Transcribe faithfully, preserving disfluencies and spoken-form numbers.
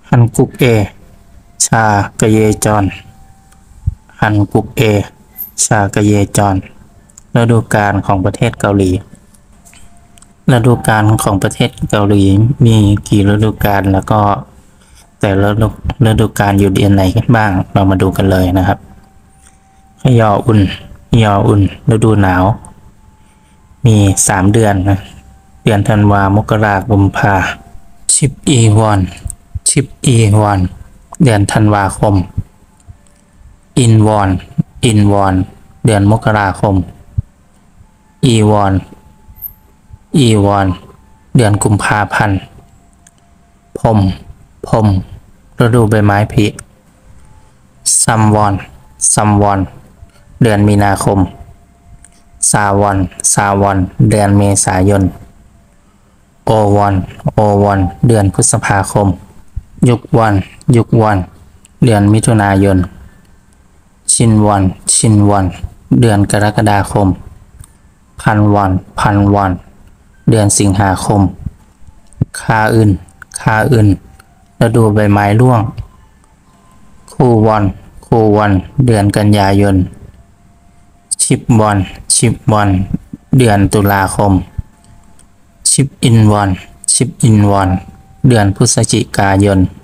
ฮันกุกเอชากะเยจรฮันกุกเอชากะเยจรฤดูกาลของประเทศเกาหลีฤดูกาลของประเทศเกาหลีมีกี่ฤดูกาลแล้วก็แต่ละฤดูกาลอยู่เดือนไหนกันบ้างเรามาดูกันเลยนะครับยออุ่นยออุ่นฤดูหนาวมีสามเดือนนะเดือนธันวามกราคมกุมภาชิปอีวอนชิปอีวอนเดือนธันวาคมอินวอนอินวอนเดือนมกราคมอีวอนอีวอนเดือนกุมภาพันธ์พมพมฤดูใบไม้ผลิซัมวอนซัมวอนเดือนมีนาคมซาวอนซาวอนเดือนเมษายนโอวอนโอวอนเดือนพฤษภาคมยุกวอนยุกวอนเดือนมิถุนายนชินวอนชินวอนเดือนกรกฎาคมพันวอนพันวอนเดือนสิงหาคมคาอึนคาอึนฤดูใบไม้ร่วงคูวอนคูวอนเดือนกันยายนชิปวอนชิปวอนเดือนตุลาคมชิปอินวอนชิปอินวอนเดือนพฤศจิกายน